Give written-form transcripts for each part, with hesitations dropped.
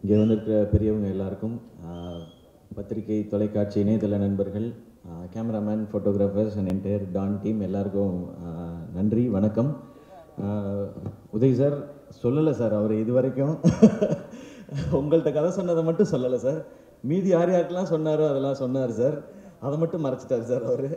இங்கே வந்திருக்கிற பெரியவங்க எல்லாருக்கும், பத்திரிகை தொலைக்காட்சி இணையதள நண்பர்கள், cameraman, photographers and entire Don team எல்லாருக்கும் நன்றி, வணக்கம். உதய் சார் சொல்லலை சார், அவர் இது வரைக்கும் உங்கள்கிட்ட கதை சொன்னதை மட்டும் சொல்லலை சார். மீதி யார் யாருக்கெல்லாம் சொன்னாரோ அதெல்லாம் சொன்னார் சார். அதை மட்டும் மறைச்சிட்டார் சார் அவர்.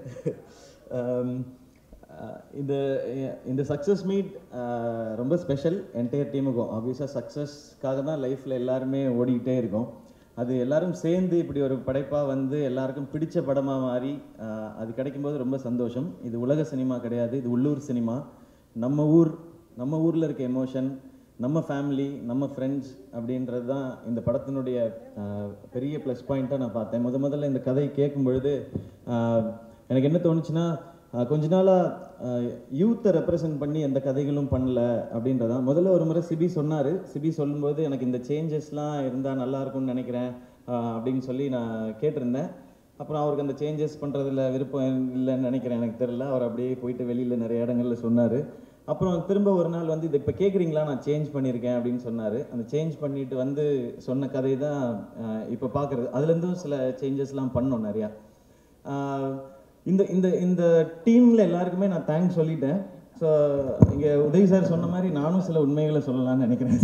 இந்த சக்ஸஸ் மீட் ரொம்ப ஸ்பெஷல் என்டையர் டீமுக்கும். ஆப்வியஸாக சக்ஸஸ்க்காக தான் லைஃப்பில் எல்லாருமே ஓடிக்கிட்டே இருக்கோம். அது எல்லாரும் சேர்ந்து இப்படி ஒரு படைப்பாக வந்து எல்லாருக்கும் பிடிச்ச படமாக மாறி அது கிடைக்கும்போது ரொம்ப சந்தோஷம். இது உலக சினிமா கிடையாது, இது உள்ளூர் சினிமா. நம்ம ஊரில் இருக்க எமோஷன், நம்ம ஃபேமிலி, நம்ம ஃப்ரெண்ட்ஸ் அப்படின்றது தான் இந்த படத்தினுடைய பெரிய ப்ளஸ் பாயிண்ட்டாக நான் பார்த்தேன். முதல்ல இந்த கதை கேட்கும் பொழுது எனக்கு என்ன தோணுச்சுன்னா, கொஞ்ச நாளாக யூத்தை ரெப்ரசன்ட் பண்ணி எந்த கதைகளும் பண்ணல அப்படின்றதான். முதல்ல ஒரு முறை சிபி சொன்னார். சிபி சொல்லும்போது எனக்கு இந்த சேஞ்சஸ்லாம் இருந்தால் நல்லாயிருக்கும்னு நினைக்கிறேன் அப்படின்னு சொல்லி நான் கேட்டிருந்தேன். அப்புறம் அவருக்கு அந்த சேஞ்சஸ் பண்ணுறதுல விருப்பம் இல்லைன்னு நினைக்கிறேன், எனக்கு தெரில. அவர் அப்படியே போயிட்டு வெளியில் நிறைய இடங்களில் சொன்னார். அப்புறம் திரும்ப ஒரு நாள் வந்து இதை இப்போ கேட்குறீங்களா, நான் சேஞ்ச் பண்ணியிருக்கேன் அப்படின்னு சொன்னார். அந்த சேஞ்ச் பண்ணிட்டு வந்து சொன்ன கதை தான் இப்போ பார்க்குறது. அதுலேருந்தும் சில சேஞ்சஸ்லாம் பண்ணோம் நிறையா. இந்த இந்த இந்த டீமில் எல்லாருக்குமே நான் தேங்க்ஸ் சொல்லிட்டேன். ஸோ இங்கே உதய் சார் சொன்ன மாதிரி நானும் சில உண்மைகளை சொல்லலாம்னு நினைக்கிறேன்.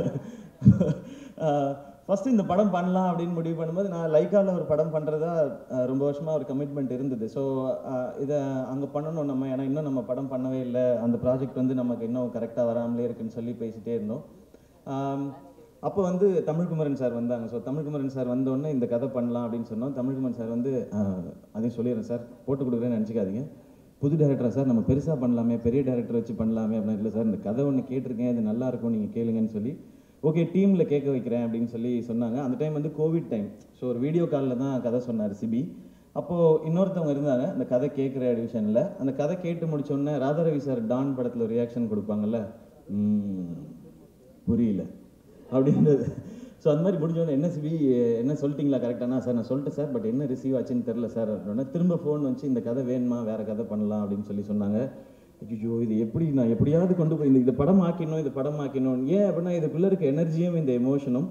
ஃபஸ்ட்டு இந்த படம் பண்ணலாம் அப்படின்னு முடிவு பண்ணும்போது, நான் லைக்காவில் ஒரு படம் பண்ணுறதா ரொம்ப வருஷமாக ஒரு கமிட்மெண்ட் இருந்தது. ஸோ இதை அங்கே பண்ணணும் நம்ம, ஏன்னா இன்னும் நம்ம படம் பண்ணவே இல்லை, அந்த ப்ராஜெக்ட் வந்து நமக்கு இன்னும் கரெக்டாக வராமலே இருக்குன்னு சொல்லி பேசிகிட்டே இருந்தோம். அப்போ வந்து தமிழ்குமரன் சார் வந்தாங்க. ஸோ தமிழ்குமரன் சார் வந்தோடனே இந்த கதை பண்ணலாம் அப்படின்னு சொன்னோம். தமிழ்குமரன் சார் வந்து அதையும் சொல்லிடுறேன் சார், போட்டு கொடுக்குறேன்னு நினச்சிக்காதீங்க, புது டேரக்டரா சார், நம்ம பெருசாக பண்ணலாமே, பெரிய டேரக்டர் வச்சு பண்ணலாமே அப்படின்னு. இல்லை சார், இந்த கதை ஒன்று கேட்டிருக்கேன், இது நல்லாயிருக்கும், நீங்கள் கேளுங்கன்னு சொல்லி, ஓகே டீமில் கேட்க வைக்கிறேன் அப்படின்னு சொல்லி சொன்னாங்க. அந்த டைம் வந்து கோவிட் டைம். ஸோ ஒரு வீடியோ காலில் தான் கதை சொன்னார் சிபி. அப்போது இன்னொருத்தவங்க இருந்தாங்க இந்த கதை கேட்குற டிவிஷனில். அந்த கதை கேட்டு முடிச்சோடனே ராதாரவி சார் டான் படத்தில் ரியாக்ஷன் கொடுப்பாங்கல்ல, புரியல அப்படின்றது. ஸோ அந்த மாதிரி முடிஞ்சோடனே, என்ன சிபி என்ன சொல்லிட்டீங்களா கரெக்டானா? சார் நான் சொல்லிட்டேன் சார், பட் என்ன ரிசீவ் ஆச்சுன்னு தெரில சார் அப்படின்னா, திரும்ப ஃபோன் வச்சு இந்த கதை வேணுமா, வேறு கதை பண்ணலாம் அப்படின்னு சொல்லி சொன்னாங்க. ஐயோ இது எப்படி, நான் எப்படியாவது கொண்டு போய் இந்த படம் ஆக்கணும். ஏன் அப்படின்னா, இதுக்குள்ளே இருக்க எனர்ஜியும் இந்த எமோஷனும்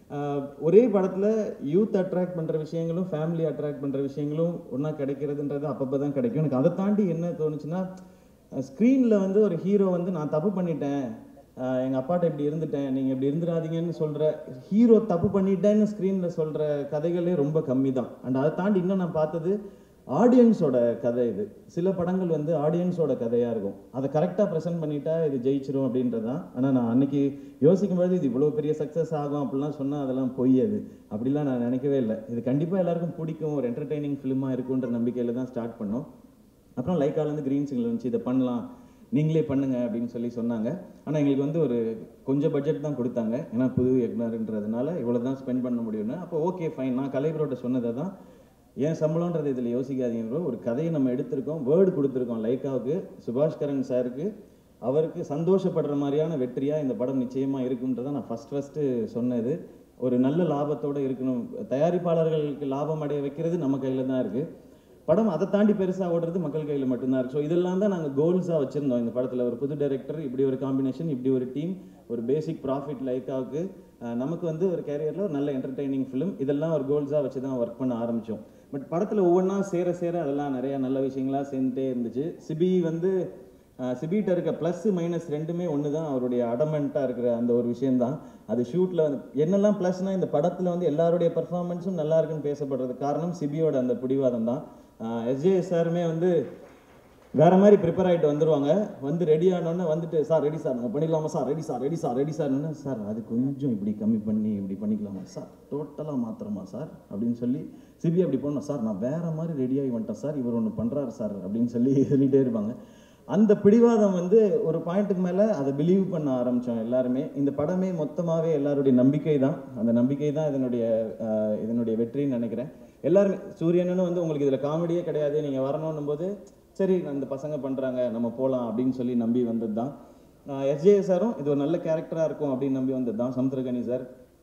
ஒரே படத்தில் யூத் அட்ராக்ட் பண்ணுற விஷயங்களும் ஃபேமிலி அட்ராக்ட் பண்ணுற விஷயங்களும் ஒன்றா கிடைக்கிறதுன்றது அப்பப்போ தான் கிடைக்கும். எனக்கு அதை தாண்டி என்ன தோணுச்சுன்னா, ஸ்க்ரீனில் வந்து ஒரு ஹீரோ வந்து நான் தப்பு பண்ணிட்டேன், எங்கள் அப்பாட்ட இப்படி இருந்துட்டேன், நீங்கள் இப்படி இருந்துடாதீங்கன்னு சொல்கிற ஹீரோ, தப்பு பண்ணிட்டேன்னு ஸ்க்ரீனில் சொல்கிற கதைகளே ரொம்ப கம்மி தான். அண்ட் அதை தாண்டி இன்னும் நான் பார்த்தது ஆடியன்ஸோட கதை. இது சில படங்கள் வந்து ஆடியன்ஸோட கதையாக இருக்கும், அதை கரெக்டாக ப்ரெசென்ட் பண்ணிட்டா இது ஜெயிச்சிரும் அப்படின்றது தான். ஆனால் நான் அன்றைக்கி யோசிக்கும்போது இது இவ்வளோ பெரிய சக்ஸஸ் ஆகும் அப்படிலாம் சொன்னால் அதெல்லாம் பொய். அது அப்படிலாம் நான் நினைக்கவே இல்லை. இது கண்டிப்பாக எல்லாருக்கும் பிடிக்கும், ஒரு என்டர்டெய்னிங் ஃபிலிமாக இருக்குன்ற நம்பிக்கையில் தான் ஸ்டார்ட் பண்ணோம். அப்புறம் லைக்காலேருந்து க்ரீன் சிக்னல் வந்துச்சு, இதை பண்ணலாம், நீங்களே பண்ணுங்க அப்படின்னு சொல்லி சொன்னாங்க. ஆனால் எங்களுக்கு வந்து ஒரு கொஞ்சம் பட்ஜெட் தான் கொடுத்தாங்க, ஏன்னா புது எக்னர்ன்றதுனால இவ்வளோ தான் ஸ்பெண்ட் பண்ண முடியும்னு. அப்போ ஓகே ஃபைன், நான் கலைபரோட சொன்னதை தான், ஏன் சம்பளம்ன்றது இதில் யோசிக்காதீங்க, ஒரு கதையை நம்ம எடுத்திருக்கோம், வேர்டு கொடுத்துருக்கோம் லைக்காவுக்கு, சுபாஷ்கரன் சாருக்கு, அவருக்கு சந்தோஷப்படுற மாதிரியான வெற்றியாக இந்த படம் நிச்சயமாக இருக்குன்றதை நான் ஃபஸ்ட்டு சொன்னது. ஒரு நல்ல லாபத்தோடு இருக்கணும், தயாரிப்பாளர்களுக்கு லாபம் அடைய வைக்கிறது நம்ம கையில் தான் இருக்குது. படம் அதை தாண்டி பெருசாக ஓடுறது மக்கள் கையில் மட்டும்தான் இருக்குது. ஸோ இதெல்லாம் தான் நாங்கள் கோல்ஸாக வச்சுருந்தோம் இந்த படத்தில். ஒரு புது டைரக்டர், இப்படி ஒரு காம்பினேஷன், இப்படி ஒரு டீம், ஒரு பேசிக் ப்ராஃபிட் லைக்காவுக்கு, நமக்கு வந்து ஒரு கேரியரில் ஒரு நல்ல என்டர்டெய்னிங் ஃபிலிம், இதெல்லாம் ஒரு கோல்ஸாக வச்சு தான் ஒர்க் பண்ண ஆரம்பித்தோம். பட் படத்தில் ஒவ்வொன்றா சேர அதெல்லாம் நிறையா நல்ல விஷயங்களாக சேர்ந்துட்டே இருந்துச்சு. சிபி வந்து சிபிகிட்ட இருக்க ப்ளஸ் மைனஸ் ரெண்டுமே ஒன்று தான், அவருடைய அடமெண்ட்டாக இருக்கிற அந்த ஒரு விஷயந்தான். அது ஷூட்டில் வந்து என்னெல்லாம் ப்ளஸ்னால், இந்த படத்தில் வந்து எல்லாருடைய பர்ஃபார்மன்ஸும் நல்லா இருக்குன்னு பேசப்படுறது காரணம் சிபியோட அந்த பிடிவாதம் தான். எஸ்ஜே சாருமே வந்து வேறு மாதிரி ப்ரிப்பேர் ஆகிட்டு வந்துடுவாங்க, வந்து ரெடி ஆனோடனே வந்துட்டு, சார் ரெடி சார், நம்ம பண்ணிக்கலாமா சார், ரெடி சார்னு, சார் அது கொஞ்சம் இப்படி கம்மி பண்ணி இப்படி பண்ணிக்கலாமா சார், டோட்டலாக மாத்திரமா சார் அப்படின்னு சொல்லி சிபி அப்படி போனோம், சார் நான் வேறு மாதிரி ரெடியாகி வந்துட்டேன் சார், இவர் ஒன்று பண்ணுறாரு சார் அப்படின்னு சொல்லிகிட்டே இருப்பாங்க. அந்த பிடிவாதம் வந்து ஒரு பாயிண்ட்டுக்கு மேலே அதை பிலீவ் பண்ண ஆரம்பித்தோம் எல்லாருமே. இந்த படமே மொத்தமாகவே எல்லாருடைய நம்பிக்கை தான், அந்த நம்பிக்கை தான் இதனுடைய வெற்றின்னு நினைக்கிறேன். எல்லாருமே சூரியனும் வந்து உங்களுக்கு இதில் காமெடியே கிடையாது, நீங்கள் வரணும் போது சரி அந்த பசங்க பண்ணுறாங்க நம்ம போகலாம் அப்படின்னு சொல்லி நம்பி வந்தது தான். எஸ்ஜே சாரும் இது ஒரு நல்ல கேரக்டராக இருக்கும் அப்படின்னு நம்பி வந்தது தான். சமுத்திரகனி சார்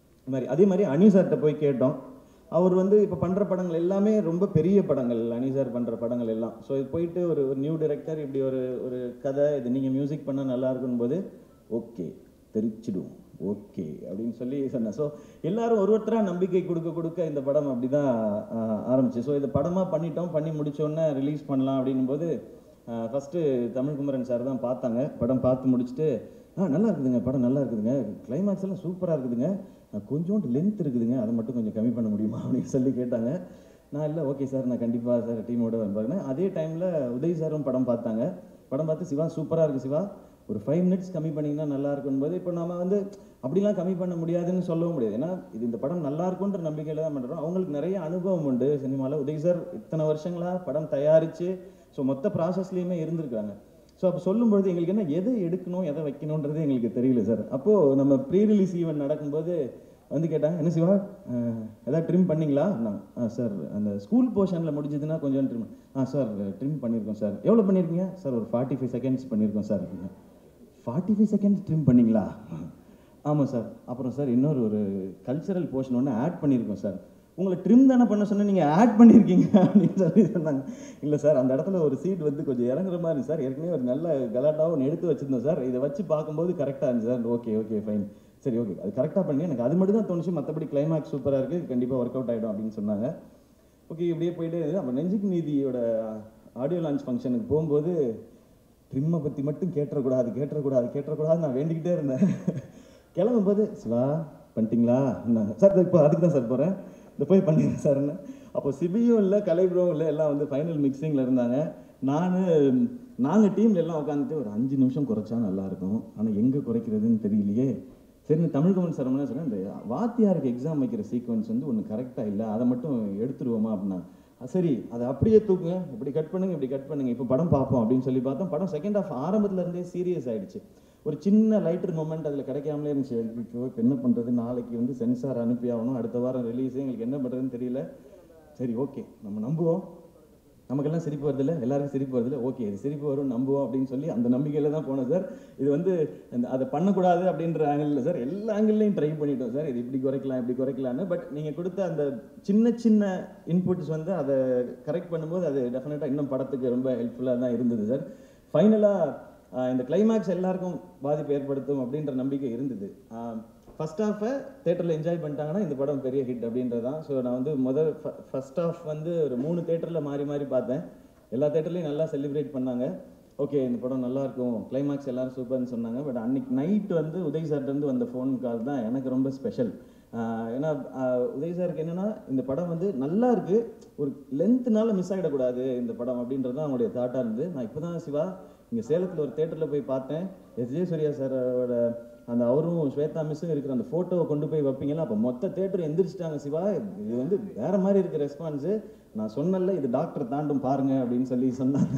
அதே மாதிரி அனி சார்கிட்ட போய் கேட்டோம். அவர் வந்து இப்போ பண்ணுற படங்கள் எல்லாமே ரொம்ப பெரிய படங்கள், அனி சார் பண்ணுற படங்கள் எல்லாம். ஸோ இது போயிட்டு ஒரு நியூ டைரக்டர் இப்படி ஒரு கதை, இது நீங்கள் மியூசிக் பண்ணால் நல்லா இருக்குன்னு போது ஓகே தெரிச்சிடுவோம் ஓகே அப்படின்னு சொல்லி சொன்னேன். ஸோ எல்லாரும் ஒருத்தராக நம்பிக்கை கொடுக்க இந்த படம் அப்படி தான் ஆரம்பிச்சு. ஸோ இதை படமாக பண்ணி முடிச்சோன்னே ரிலீஸ் பண்ணலாம் அப்படின்னும் போது ஃபஸ்ட்டு தமிழ்குமரன் சார் தான் பார்த்தாங்க. படம் பார்த்து முடிச்சுட்டு நல்லா இருக்குதுங்க, படம் நல்லா இருக்குதுங்க, கிளைமேக்ஸ் எல்லாம் சூப்பராக இருக்குதுங்க, கொஞ்சோண்டு லென்த் இருக்குதுங்க, அதை மட்டும் கொஞ்சம் கம்மி பண்ண முடியுமா அப்படின்னு சொல்லி கேட்டாங்க. நான் இல்லை ஓகே சார், நான் கண்டிப்பாக சார் டீமோட வரேன். அதே டைமில் உதய் சாரும் படம் பார்த்தாங்க. படம் பார்த்து சிவா சூப்பராக இருக்குது சிவா, ஒரு 5 மினிட்ஸ் கம்மி பண்ணிங்கன்னா நல்லா இருக்கும்போது, இப்போ நம்ம வந்து அப்படிலாம் கம்மி பண்ண முடியாதுன்னு சொல்லவும் முடியாது. ஏன்னா இந்த படம் நல்லா இருக்குன்ற நம்பிக்கையில் தான் பண்ணுறோம். அவங்களுக்கு நிறைய அனுபவம் உண்டு சினிமாவில். உதய் சார் இத்தனை வருஷங்களாக படம் தயாரித்து ஸோ மொத்த ப்ராசஸ்லேயுமே இருந்திருக்காங்க. ஸோ அப்போ சொல்லும்பொழுது எங்களுக்கு என்ன எதை எடுக்கணும் எதை வைக்கணுன்றது எங்களுக்கு தெரியல சார். அப்போது நம்ம ப்ரீ ரிலீஸ் ஈவெண்ட் நடக்கும்போது வந்து கேட்டாங்க, என்ன சிவா எதாவது ட்ரிம் பண்ணிங்களா? சார் அந்த ஸ்கூல் போர்ஷனில் முடிஞ்சதுன்னா கொஞ்சம் ட்ரிம். சார் ட்ரிம் பண்ணியிருக்கோம் சார். எவ்வளோ பண்ணியிருக்கீங்க சார்? ஒரு 45 செகண்ட்ஸ் பண்ணியிருக்கோம் சார். 45 செகண்ட்ஸ் ட்ரிம் பண்ணிங்களா? ஆமாம் சார். அப்புறம் சார் இன்னொரு கல்ச்சரல் போர்ஷன் ஒன்று ஆட் பண்ணியிருக்கோம் சார். உங்களை ட்ரிம் தானே பண்ண சொன்னால் நீங்கள் ஆட் பண்ணியிருக்கீங்க அப்படின்னு சொல்லி சொன்னாங்க. இல்லை சார், அந்த இடத்துல ஒரு சீட் வந்து கொஞ்சம் இறங்குற மாதிரி சார், ஏற்கனவே ஒரு நல்ல கலாட்டாவும் ஒன்று எடுத்து வச்சுருந்தோம் சார், இதை வச்சு பார்க்கும்போது கரெக்டாக இருந்துச்சு சார். ஓகே ஃபைன், சரி ஓகே, அது கரெக்டாக பண்ணி எனக்கு அது மட்டும் தான் தோணுச்சு, மற்றபடி கிளைமேக்ஸ் சூப்பராக இருக்குது, கண்டிப்பாக ஒர்க் அவுட் ஆகிடும் அப்படின்னு சொன்னாங்க. ஓகே, இப்படியே போயிட்டே இருந்தது. அப்போ நெஞ்சுக்கு நீதியோட ஆடியோ லான்ச் ஃபங்க்ஷனுக்கு போகும்போது ட்ரிம்மை பற்றி மட்டும் கேட்டக்கூடாது நான் வேண்டிக்கிட்டே இருந்தேன். கிளம்பும்போது சிவா பண்ணிட்டீங்களா சார்? இப்போ அதுக்கு தான் சார் போகிறேன், இந்த போய் பண்ணிடுறேன் சார்ன்னு. அப்போ சிபியும் இல்லை, கலைப்ரோவும் இல்லை, எல்லாம் வந்து ஃபைனல் மிக்சிங்கில் இருந்தாங்க. நாங்கள் டீமில் எல்லாம் உட்காந்துட்டு ஒரு 5 நிமிஷம் குறைச்சா நல்லாயிருக்கும், ஆனால் எங்கே குறைக்கிறதுன்னு தெரியலையே. சரி, தமிழ்குமரன் சார் என்ன சொன்னேன், இந்த வாத்தியாருக்கு எக்ஸாம் வைக்கிற சீக்வன்ஸ் வந்து ஒன்று கரெக்டாக இல்லை, அதை மட்டும் எடுத்துருவோமா அப்படின்னா. சரி, அதை அப்படியே தூக்குங்க, இப்படி கட் பண்ணுங்க, இப்போ படம் பார்ப்போம் அப்படின்னு சொல்லி பார்த்தோம். படம் செகண்ட் ஹாஃப் ஆரம்பத்துல இருந்தே சீரியஸ் ஆகிடுச்சு. ஒரு சின்ன லைட்டர் மூமெண்ட் அதில் கிடைக்காமலே இருந்துச்சு. இப்போ என்ன பண்ணுறது, நாளைக்கு வந்து சென்சார் அனுப்பி ஆகணும், அடுத்த வாரம் ரிலீஸு, எங்களுக்கு என்ன பண்ணுறதுன்னு தெரியல. சரி ஓகே, நம்ம நம்புவோம், நமக்கெல்லாம் சிரிப்பு வருதில்ல, எல்லாருக்கும் சிரிப்பு வருதில்ல, ஓகே இது சிரிப்பு வரும் நம்புவோம் அப்படின்னு சொல்லி அந்த நம்பிக்கையில் தான் போனோம் சார். இது வந்து அதை பண்ணக்கூடாது அப்படின்ற ஆங்கிளில் சார் எல்லா ஆங்கிள்லையும் ட்ரை பண்ணிட்டோம் சார், இது இப்படி குறைக்கலான்னு. பட் நீங்கள் கொடுத்த அந்த சின்ன இன்புட்ஸ் வந்து அதை கரெக்ட் பண்ணும்போது அது டெஃபினட்டாக இன்னும் படத்துக்கு ரொம்ப ஹெல்ப்ஃபுல்லாக தான் இருந்தது சார். ஃபைனலாக இந்த கிளைமேக்ஸ் எல்லாருக்கும் பாதிப்பு ஏற்படுத்தும் அப்படின்ற நம்பிக்கை இருந்தது. ஃபர்ஸ்ட் ஹாஃபை தேட்டரில் என்ஜாய் பண்ணிட்டாங்கன்னா இந்த படம் பெரிய ஹிட் அப்படின்றது தான். ஸோ நான் வந்து ஃபர்ஸ்ட் ஹாஃப் வந்து ஒரு 3 தேட்டரில் மாறி பார்த்தேன். எல்லா தேட்டர்லையும் நல்லா செலிப்ரேட் பண்ணாங்க. ஓகே இந்த படம் நல்லாயிருக்கும், கிளைமேக்ஸ் எல்லோரும் சூப்பர்னு சொன்னாங்க. பட் அன்றைக்கி நைட்டு வந்து உதய் சார்ட்டேருந்து வந்த ஃபோன் கால் தான் எனக்கு ரொம்ப ஸ்பெஷல். ஏன்னா உதய் சாருக்கு என்னென்னா, இந்த படம் வந்து நல்லா இருக்குது, ஒரு லென்த்துனால மிஸ் ஆகிடக்கூடாது இந்த படம் அப்படின்றது தான் அவங்களுடைய தாட்டாக இருந்தது. நான் இப்போ தான் சிவா இங்கே சேலத்தில் ஒரு தேட்டரில் போய் பார்த்தேன், எஸ்.ஜே. சூர்யா சாரோட அந்த அவரும் ஸ்வேதா மிஸ்ஸும் இருக்கிற அந்த ஃபோட்டோவை கொண்டு போய் வைப்பீங்களா, அப்போ மொத்த தேட்டர் எந்திரிச்சிட்டாங்க. சிவா இது வந்து வேறு மாதிரி இருக்குது ரெஸ்பான்ஸு, நான் சொன்னல இது டாக்டர் தாண்டும் பாருங்க அப்படின்னு சொல்லி சொன்னாங்க.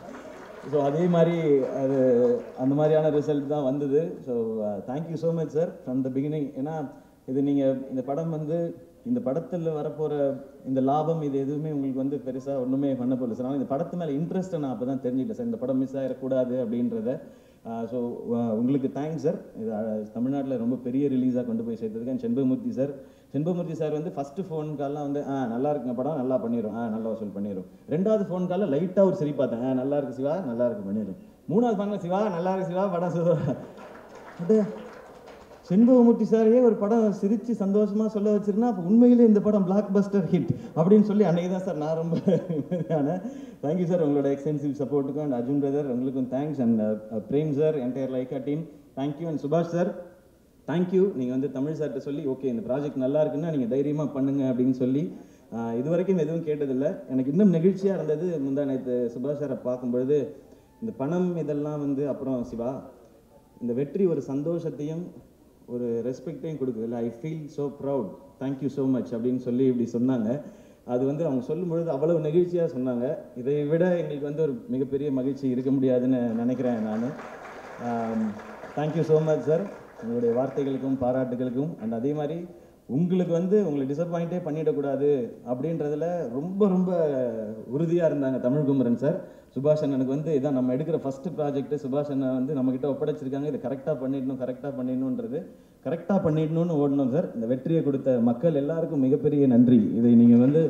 ஸோ அதே மாதிரி அது அந்த மாதிரியான ரிசல்ட் தான் வந்தது. So thank you so much sir from the beginning. ஏன்னா இது நீங்கள் இந்த படம் வந்து இந்த படத்தில் வரப்போகிற இந்த லாபம் இது எதுவுமே உங்களுக்கு வந்து பெருசாக ஒன்றுமே பண்ண போகல சார். ஆனால் இந்த படத்து மேலே இன்ட்ரெஸ்ட்டை நான் அப்போ தான் தெரிஞ்சுக்கிட்டேன் சார், இந்த படம் மிஸ் ஆகிடக்கூடாது அப்படின்றத. ஸோ உங்களுக்கு தேங்க்ஸ் சார். இது தமிழ்நாட்டில் ரொம்ப பெரிய ரிலீஸாக கொண்டு போய் சேர்த்ததுக்கு. செண்பகமூர்த்தி சார் வந்து ஃபஸ்ட்டு ஃபோன் கால்லாம் வந்து நல்லா இருக்குங்க படம், நல்லா பண்ணிடும், நல்லா வசூல் பண்ணிடும். 2வது ஃபோன் காலில் லைட்டாக ஒரு சரி பார்த்தேன், நல்லா இருக்கு சிவா, நல்லா இருக்கு பண்ணிடும். 3வது ஃபோனில் சிவா நல்லா இருக்கு சிவா படம் அது செண்பகமூர்த்தி சாரையே ஒரு படம் சிரித்து சந்தோஷமாக சொல்ல வச்சிருந்தா அப்போ உண்மையிலே இந்த படம் பிளாக் பஸ்டர் ஹிட் அப்படின்னு சொல்லி அன்றைக்கி தான் சார் நான் ரொம்ப தேங்க்யூ சார் உங்களோட எக்ஸ்டென்சிவ் சப்போர்ட்டுக்கும். அண்ட் அர்ஜுன் பிரதர் உங்களுக்கும் thanks. And Prem sir, entire Lyca team thank you. And Subash sir thank you. நீங்கள் வந்து தமிழ் சார்கிட்ட சொல்லி ஓகே இந்த ப்ராஜெக்ட் நல்லா இருக்குன்னா நீங்கள் தைரியமாக பண்ணுங்க அப்படின்னு சொல்லி இது வரைக்கும் எதுவும் கேட்டதில்லை. எனக்கு இன்னும் நெகிழ்ச்சியாக இருந்தது முந்தா நேற்று சுபாஷ் சாரை பார்க்கும்பொழுது, இந்த பணம் இதெல்லாம் வந்து அப்புறம் சிவா இந்த வெற்றி ஒரு சந்தோஷத்தையும் ஒரு ரெஸ்பெக்டையும் கொடுக்குதுல்ல, I feel so proud, thank you so much அப்படின்னு சொல்லி இப்படி சொன்னாங்க. அது வந்து அவங்க சொல்லும்பொழுது அவ்வளவு நெகிழ்ச்சியாக சொன்னாங்க. இதை விட எங்களுக்கு வந்து ஒரு மிகப்பெரிய மகிழ்ச்சி இருக்க முடியாதுன்னு நினைக்கிறேன் நான். தேங்க்யூ ஸோ மச் சார் உங்களுடைய வார்த்தைகளுக்கும் பாராட்டுகளுக்கும். அண்ட் அதே மாதிரி உங்களுக்கு வந்து உங்களை டிசப்பாயிண்டே பண்ணிடக்கூடாது அப்படின்றதுல ரொம்ப ரொம்ப உறுதியாக இருந்தாங்க தமிழ்குமரன் சார். சுபாஷ் அண்ணனுக்கு வந்து இதான் நம்ம எடுக்கிற ஃபஸ்ட்டு ப்ராஜெக்ட்டு, சுபாஷ் அண்ணன் வந்து நம்மக்கிட்ட ஒப்படைச்சிருக்காங்க, இதை கரெக்டாக பண்ணிடணுன்றது கரெக்டாக பண்ணிடணும்னு ஓடணும் சார். இந்த வெற்றியை கொடுத்த மக்கள் எல்லாருக்கும் மிகப்பெரிய நன்றி. இதை நீங்கள் வந்து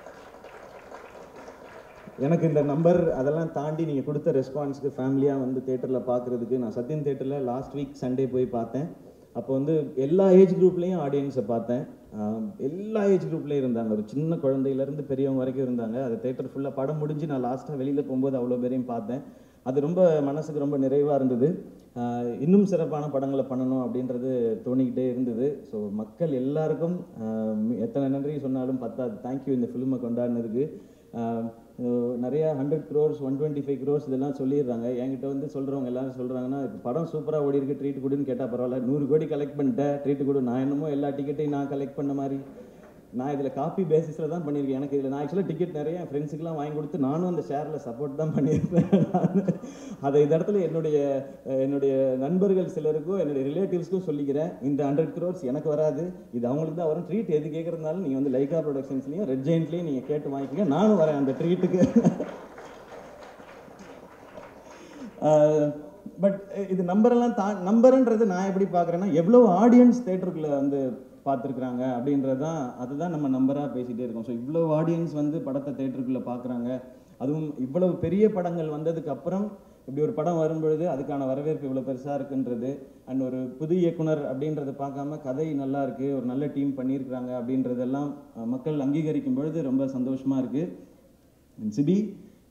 எனக்கு இந்த நம்பர் அதெல்லாம் தாண்டி நீங்கள் கொடுத்த ரெஸ்பான்ஸுக்கு ஃபேமிலியாக வந்து தேட்டரில் பார்க்குறதுக்கு, நான் சத்யன் தேட்டரில் லாஸ்ட் வீக் சண்டே போய் பார்த்தேன். அப்போ வந்து எல்லா ஏஜ் குரூப்லேயும் ஆடியன்ஸை பார்த்தேன். எல்லா ஏஜ் குரூப்லேயும் இருந்தாங்க. ஒரு சின்ன குழந்தையிலேருந்து பெரியவங்க வரைக்கும் இருந்தாங்க. அது தேட்டர் ஃபுல்லாக படம் முடிஞ்சு நான் லாஸ்ட்டாக வெளியில் போகும்போது அவ்வளோ பேரையும் பார்த்தேன். அது ரொம்ப மனசுக்கு ரொம்ப நிறைவாக இருந்தது. இன்னும் சிறப்பான படங்களை பண்ணணும் அப்படின்றது தோணிக்கிட்டே இருந்தது. ஸோ மக்கள் எல்லாருக்கும் எத்தனை நன்றி சொன்னாலும் பத்தாது. தேங்க்யூ இந்த ஃபிலிமை கொண்டாடினதுக்கு. நிறையா 100 crores 125 crores இதெல்லாம் சொல்லிடுறாங்க. என்கிட்ட வந்து சொல்கிறவங்க எல்லாரும் சொல்கிறாங்கன்னா, இப்போ படம் சூப்பராக ஓடி இருக்கு, ட்ரீட் கொடுன்னு கேட்டால் பரவாயில்ல, 100 கோடி கலெக்ட் பண்ணிட்டேன், ட்ரீட் கொடு. நான் என்னமோ எல்லா டிக்கெட்டையும் நான் கலெக்ட் பண்ண மாதிரி. நான் இதில் காப்பி பேசிஸில் தான் பண்ணியிருக்கேன். எனக்கு இதில் நான் ஆக்சுவலாக டிக்கெட் நிறைய என் ஃப்ரெண்ட்ஸுக்கெலாம் வாங்கி கொடுத்து நானும் அந்த ஷேரில் சப்போர்ட் தான் பண்ணியிருப்பேன். அதை இந்த இடத்துல என்னுடைய நண்பர்கள் சிலருக்கும் என்னுடைய ரிலேட்டிவ்ஸ்க்கும் சொல்லிக்கிறேன். இந்த 100 crores எனக்கு வராது, இது அவங்களுக்கு தான் வரும். ட்ரீட் எது கேட்குறதுனாலும் நீங்கள் வந்து லைகா ப்ரொடக்ஷன்ஸ்லையும் ரெட் ஜெயின்ட்லேயும் நீங்கள் கேட்டு வாங்கிக்கோங்க, நானும் வரேன் அந்த ட்ரீட்டுக்கு. பட் இது நம்பருன்றது நான் எப்படி பார்க்குறேன்னா, எவ்வளோ ஆடியன்ஸ் தேட்டருக்குள்ளே வந்து பார்த்துருக்குறாங்க அப்படின்றது தான், அதுதான் நம்ம நம்பராக பேசிகிட்டே இருக்கோம். ஸோ இவ்வளோ ஆடியன்ஸ் வந்து படத்தை தேட்டருக்குள்ளே பார்க்குறாங்க. அதுவும் இவ்வளவு பெரிய படங்கள் வந்ததுக்கு அப்புறம் இப்படி ஒரு படம் வரும்பொழுது அதுக்கான வரவேற்பு இவ்வளோ பெருசாக இருக்குன்றது, அண்ட் ஒரு புது இயக்குனர் அப்படின்றத பார்க்காம கதை நல்லா இருக்குது, ஒரு நல்ல டீம் பண்ணியிருக்கிறாங்க அப்படின்றதெல்லாம் மக்கள் அங்கீகரிக்கும் பொழுது ரொம்ப சந்தோஷமாக இருக்குது. சிபி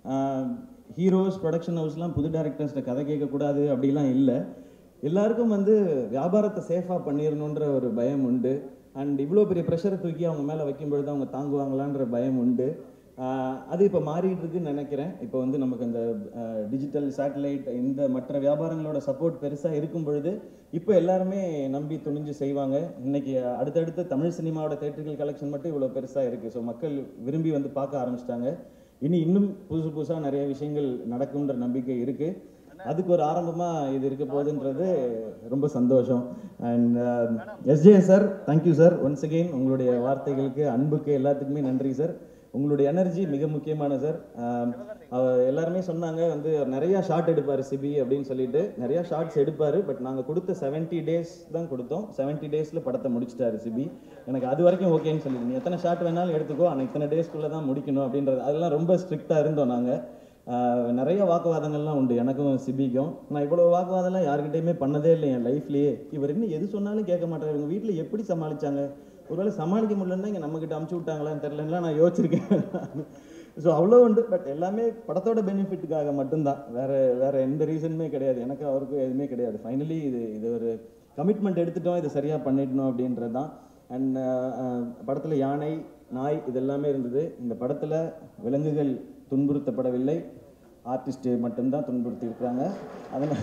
ஹீரோஸ் ப்ரொடக்ஷன் ஹவுஸ்லாம் புது டேரக்டர்ஸ்கிட்ட கதை கேட்கக்கூடாது அப்படிலாம் இல்லை. எல்லாருக்கும் வந்து வியாபாரத்தை சேஃபாக பண்ணிடணுன்ற ஒரு பயம் உண்டு. அண்ட் இவ்வளோ பெரிய ப்ரெஷரை தூக்கி அவங்க மேலே வைக்கும்பொழுது அவங்க தாங்குவாங்களான்ற பயம் உண்டு. அது இப்போ மாறிட்டு இருக்குன்னு நினைக்கிறேன். இப்போ வந்து நமக்கு அந்த டிஜிட்டல் சேட்டலைட் இந்த மற்ற வியாபாரங்களோட சப்போர்ட் பெருசாக இருக்கும் பொழுது இப்போ எல்லாருமே நம்பி துணிஞ்சு செய்வாங்க. இன்னைக்கு அடுத்தடுத்த தமிழ் சினிமாவோட தேட்டர்கள் கலெக்ஷன் மட்டும் இவ்வளோ பெருசாக இருக்குது. ஸோ மக்கள் விரும்பி வந்து பார்க்க ஆரம்பிச்சிட்டாங்க. இன்னும் புதுசாக நிறைய விஷயங்கள் நடக்கும்ன்ற நம்பிக்கை இருக்குது. அதுக்கு ஒரு ஆரம்பமாக இது இருக்க போகுதுன்றது ரொம்ப சந்தோஷம். And S J sir, thank you sir once again. உங்களுடைய வார்த்தைகளுக்கு, அன்புக்கு, எல்லாத்துக்குமே நன்றி சார். உங்களுடைய எனர்ஜி மிக முக்கியமான சார். எல்லாருமே சொன்னாங்க வந்து நிறையா ஷார்ட் எடுப்பார் சிபி அப்படின்னு சொல்லிட்டு. நிறையா ஷார்ட்ஸ் எடுப்பார். பட் நாங்கள் கொடுத்த 70 days தான் கொடுத்தோம். 70 daysல படத்தை முடிச்சிட்டாரு சிபி. எனக்கு அது வரைக்கும் ஓகேன்னு சொல்லிடு, நீ எத்தனை ஷார்ட் வேணாலும் எடுத்துக்கோ, ஆனால் இத்தனை டேஸ்க்குள்ளே தான் முடிக்கணும் அப்படின்றது, அதெல்லாம் ரொம்ப ஸ்ட்ரிக்டாக இருந்தோம் நாங்கள். நிறைய வாக்குவாதங்கள்லாம் உண்டு எனக்கும் சிபிக்கும். நான் இவ்வளோ வாக்குவாதம்லாம் யாருக்கிட்டையுமே பண்ணதே இல்லை என் லைஃப்லேயே. இவர் இன்னும் எது சொன்னாலும் கேட்க மாட்டார். இவங்க வீட்டில் எப்படி சமாளித்தாங்க, ஒருவேளை சமாளிக்க முடியலன்னா இங்கே நம்மக்கிட்ட அமுச்சு விட்டாங்களான்னு தெரிலன்னா நான் யோசிச்சிருக்கேன். ஸோ அவ்வளோ உண்டு. பட் எல்லாமே படத்தோட பெனிஃபிட்டுக்காக மட்டும்தான், வேறு எந்த ரீசனுமே கிடையாது. எனக்கு அவருக்கும் எதுவுமே கிடையாது. ஃபைனலி இது ஒரு கமிட்மெண்ட் எடுத்துட்டோம், இதை சரியாக பண்ணிடணும் அப்படின்றது தான். அண்ட் படத்தில் யானை, நாய் இதெல்லாமே இருந்தது. இந்த படத்தில் விலங்குகள் துன்புறுத்தப்படவில்லை, ஆர்டிஸ்ட்டு மட்டும்தான் துன்புறுத்தி இருக்கிறாங்க. அதனால்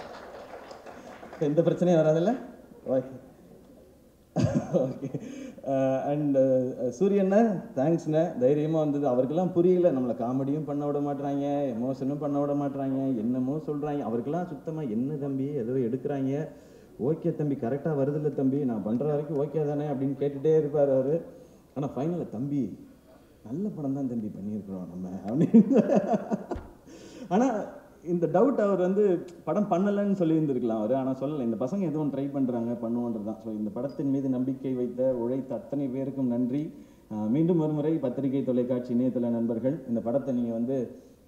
எந்த பிரச்சனையும் வராதில்ல. Okay okay. அண்ட் சூரியண்ணா தேங்க்ஸ்ண்ணே, தைரியமாக வந்தது. அவருக்கெல்லாம் புரியல, நம்மளை காமெடியும் பண்ண விட மாட்டுறாங்க, எமோஷனும் பண்ண விட மாட்டுறாங்க, என்னமோ சொல்கிறாங்க. அவருக்கெல்லாம் சுத்தமாக என்ன தம்பி ஏதோ எடுக்கிறாங்க, ஓகே தம்பி கரெக்டாக வருதில்ல தம்பி, நான் பண்ணுற வரைக்கும் ஓகே தானே அப்படின்னு கேட்டுகிட்டே இருப்பார் அவர். ஆனால் ஃபைனலில் தம்பி நல்ல படம் தான் தம்பி பண்ணியிருக்கிறோம் நம்ம அப்படின்னு. ஆனால் இந்த டவுட் அவர் வந்து படம் பண்ணலைன்னு சொல்லியிருந்துருக்கலாம் அவர். ஆனால் சொல்லலை, இந்த பசங்க எதுவும் ட்ரை பண்ணுறாங்க பண்ணுவோன்றது தான். ஸோ இந்த படத்தின் மீது நம்பிக்கை வைத்த உழைத்த அத்தனை பேருக்கும் நன்றி. மீண்டும் ஒரு முறை பத்திரிகை, தொலைக்காட்சி, இணையதள நண்பர்கள், இந்த படத்தை நீங்கள் வந்து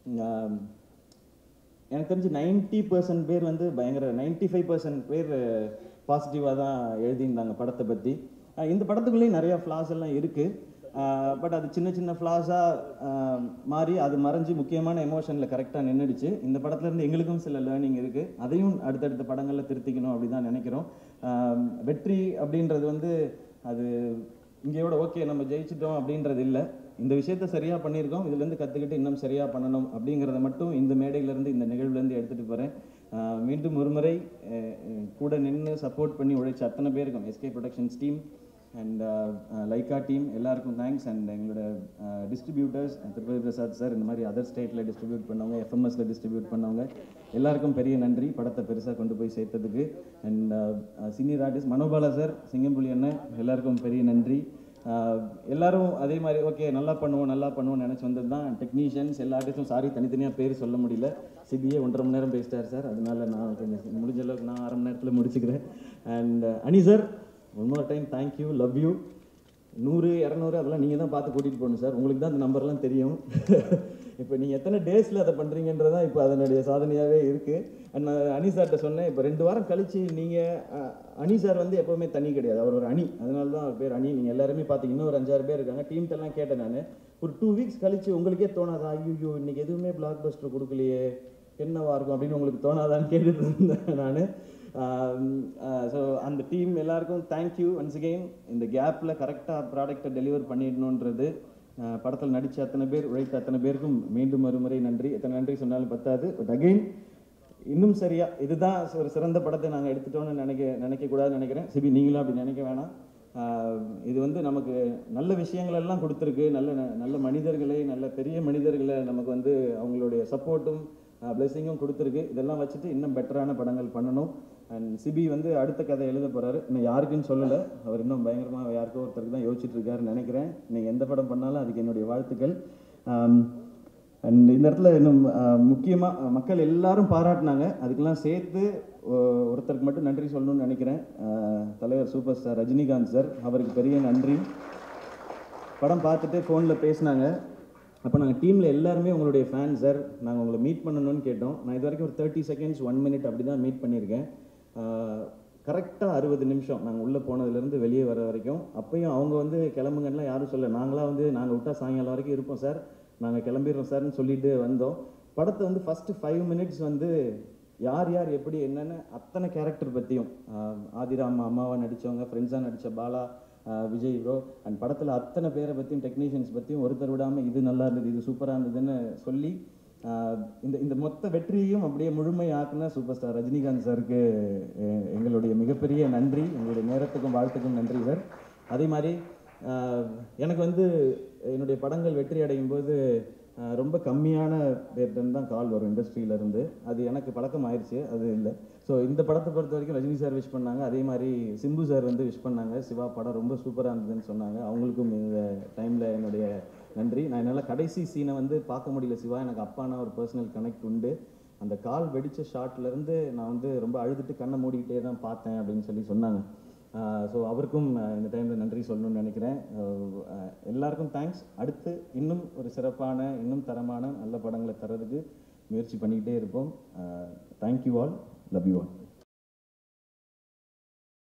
எனக்கு தெரிஞ்சு 90% பேர் வந்து பயங்கர 95% பேர் பாசிட்டிவாக தான் எழுதியிருந்தாங்க படத்தை பற்றி. இந்த படத்துக்குள்ளேயும் நிறையா ஃப்ளாஸ் எல்லாம் இருக்குது. பட் அது சின்ன சின்ன ஃப்ளாஸாக மாறி அது மறைஞ்சு முக்கியமான எமோஷனில் கரெக்டாக நின்றுடுச்சு. இந்த படத்துலேருந்து எங்களுக்கும் சில லேர்னிங் இருக்குது. அதையும் அடுத்தடுத்த படங்களில் திருத்திக்கணும் அப்படி தான் நினைக்கிறோம். வெற்றி அப்படின்றது வந்து அது இங்கேயோட ஓகே நம்ம ஜெயிச்சிட்டோம் அப்படின்றது இல்லை. இந்த விஷயத்த சரியாக பண்ணியிருக்கோம், இதுலேருந்து கற்றுக்கிட்டு இன்னும் சரியாக பண்ணணும் அப்படிங்கிறத மட்டும் இந்த மேடையிலேருந்து, இந்த நிகழ்வுலேருந்து எடுத்துகிட்டு போகிறேன். மீண்டும் ஒரு முறை கூட நின்று சப்போர்ட் பண்ணி உழைச்ச அத்தனை பேருக்கும், S K productions team and Lyca team எல்லாருக்கும் தேங்க்ஸ். அண்ட் எங்களோட டிஸ்ட்ரிபியூட்டர்ஸ் திருப்பதி பிரசாத் சார், இந்த மாதிரி அதர் ஸ்டேட்டில் டிஸ்ட்ரிபியூட் பண்ணவங்க, எஃப்எம்எஸில் டிஸ்ட்ரிபியூட் பண்ணவங்க எல்லாருக்கும் பெரிய நன்றி படத்தை பெருசாக கொண்டு போய் சேர்த்ததுக்கு. And senior artist Manobala sir, Singampuli அண்ணன் எல்லாருக்கும் பெரிய நன்றி. எல்லாரும் அதே மாதிரி ஓகே நல்லா பண்ணுவோம்னு நினச்சி வந்தது தான். டெக்னீஷியன்ஸ் எல்லா ஆர்டிஸ்டும், சாரி தனித்தனியாக பேர் சொல்ல முடியல, சிபிஏ 1.5 மணி நேரம் பேசிட்டார் சார், அதனால நான் கொஞ்சம் முடிஞ்ச அளவுக்கு நான் 1/2 மணி நேரத்தில் முடிச்சுக்கிறேன். And Ani sir, one more time thank you, love you. 100, 200 அதெல்லாம் நீங்கள் தான் பார்த்து கூட்டிகிட்டு போகணும் சார், உங்களுக்கு தான் அந்த நம்பர்லாம் தெரியும். இப்போ நீங்கள் எத்தனை டேஸில் அதை பண்ணுறீங்கன்றதான் இப்போ அதனுடைய சாதனையாகவே இருக்குது. அண்ட் நான் அனி சார்கிட்ட சொன்னேன், இப்போ 2 வாரம் கழிச்சு நீங்கள் அனி சார் வந்து எப்போவுமே தனி கிடையாது, அவர் ஒரு அணி, அதனால தான் அவர் பேர் அணி. நீங்கள் எல்லாருமே பார்த்தீங்க, இன்னும் ஒரு 5-6 பேர் இருக்காங்க. டீம்கிட்டலாம் கேட்டேன் நான், ஒரு 2 வீக்ஸ் கழிச்சு உங்களுக்கே தோணாதா, ஐயோ இன்னைக்கு எதுவுமே பிளாக் பஸ்டர் கொடுக்கலையே என்னவா இருக்கும் அப்படின்னு உங்களுக்கு தோணாதான்னு கேட்டுட்டு இருந்தேன் நான். ஸோ அந்த டீம் எல்லாருக்கும் தேங்க்யூ ஒன்ஸ் அகெயின். இந்த கேப்பில் கரெக்டாக ப்ராடக்டை டெலிவர் பண்ணிடணுன்றது, படத்தில் நடித்த அத்தனை பேர், உழைத்த அத்தனை பேருக்கும் மீண்டும் மறுமுறை நன்றி. எத்தனை நன்றி சொன்னாலும் பத்தாது. பட் அகெயின் இன்னும் சரியா இதுதான் ஒரு சிறந்த படத்தை நாங்கள் எடுத்துட்டோன்னு நினைக்கக்கூடாதுன்னு நினைக்கிறேன். சிபி நீங்களும் அப்படி நினைக்க வேணாம். இது வந்து நமக்கு நல்ல விஷயங்கள் எல்லாம் கொடுத்துருக்கு, நல்ல மனிதர்களை, நல்ல பெரிய மனிதர்களை நமக்கு வந்து அவங்களுடைய சப்போர்ட்டும் பிளெஸிங்கும் கொடுத்துருக்கு. இதெல்லாம் வச்சுட்டு இன்னும் பெட்டரான படங்கள் பண்ணணும். அண்ட் சிபி வந்து அடுத்த கதை எழுத போகிறாரு, இன்னும் யாருக்குன்னு சொல்லலை, அவர் இன்னும் பயங்கரமாக யாருக்கோ ஒருத்தருக்கு தான் யோசிச்சுட்டு இருக்காருன்னு நினைக்கிறேன். நீங்கள் எந்த படம் பண்ணாலும் அதுக்கு என்னுடைய வாழ்த்துக்கள். அண்ட் இந்த இடத்துல இன்னும் முக்கியமாக மக்கள் எல்லாரும் பாராட்டினாங்க, அதுக்கெல்லாம் சேர்த்து ஒருத்தருக்கு மட்டும் நன்றி சொல்லணும்னு நினைக்கிறேன். தலைவர் சூப்பர் ஸ்டார் ரஜினிகாந்த் சார், அவருக்கு பெரிய நன்றி. படம் பார்த்துட்டு ஃபோனில் பேசினாங்க. அப்போ நாங்கள் டீமில் எல்லாருமே உங்களுடைய ஃபேன் சார், நாங்கள் உங்களை மீட் பண்ணணும்னு கேட்டோம். நான் இது வரைக்கும் ஒரு 30 seconds 1 minute அப்படி தான் மீட் பண்ணியிருக்கேன். கரெக்டாக 60 நிமிஷம் நாங்கள் உள்ளே போனதுலேருந்து வெளியே வர வரைக்கும். அப்பையும் அவங்க வந்து கிளம்புங்கலாம் யாரும் சொல்ல, நாங்கள் விட்டால் சாயங்காலம் வரைக்கும் இருப்போம் சார், நாங்கள் கிளம்பிடுறோம் சார்னு சொல்லிட்டு வந்தோம். படத்தை வந்து ஃபஸ்ட்டு 5 minutes வந்து யார் யார் எப்படி என்னென்னு அத்தனை கேரக்டர் பற்றியும், ஆதிராம் அம்மாவாக நடித்தவங்க, ஃப்ரெண்ட்ஸாக நடித்த பாலா, விஜய் ப்ரோ, அண்ட் படத்தில் அத்தனை பேரை பற்றியும் டெக்னீஷியன்ஸ் பற்றியும் ஒருத்தர் விடாமல் இது நல்லா இருந்தது, இது சூப்பராக இருந்ததுன்னு சொல்லி இந்த மொத்த வெற்றியையும் அப்படியே முழுமையாக்குன சூப்பர் ஸ்டார் ரஜினிகாந்த் சாருக்கு எங்களுடைய மிகப்பெரிய நன்றி. எங்களுடைய நேரத்துக்கும் வாழ்த்துக்கும் நன்றி சார். அதே மாதிரி எனக்கு வந்து என்னுடைய படங்கள் வெற்றி அடையும் போது ரொம்ப கம்மியான பேர்டன் தான் கால் வரும் இண்டஸ்ட்ரியிலேருந்து. அது எனக்கு பழக்கம் ஆயிடுச்சு, அது இல்லை. ஸோ இந்த படத்தை பொறுத்த வரைக்கும் ரஜினி சார் விஷ் பண்ணாங்க, அதே மாதிரி சிம்பு சார் வந்து விஷ் பண்ணாங்க, சிவா படம் ரொம்ப சூப்பராக இருந்ததுன்னு சொன்னாங்க. அவங்களுக்கும் இந்த டைமில் என்னுடைய நன்றி. நான் என்னால் கடைசி சீனை வந்து பார்க்க முடியல சிவா, எனக்கு அப்பானா ஒரு பர்சனல் கனெக்ட் உண்டு. அந்த கால் வெடித்த ஷாட்லேருந்து நான் வந்து ரொம்ப அழுதுட்டு கண்ணை மூடிக்கிட்டே தான் பார்த்தேன் அப்படின்னு சொன்னாங்க. ஸோ அவருக்கும் இந்த டைமில் நன்றி சொல்லணும்னு நினைக்கிறேன். எல்லாருக்கும் தேங்க்ஸ். அடுத்து இன்னும் ஒரு சிறப்பான, இன்னும் தரமான நல்ல படங்களை தர்றதுக்கு முயற்சி பண்ணிக்கிட்டே இருப்போம். Thank you all, love you all.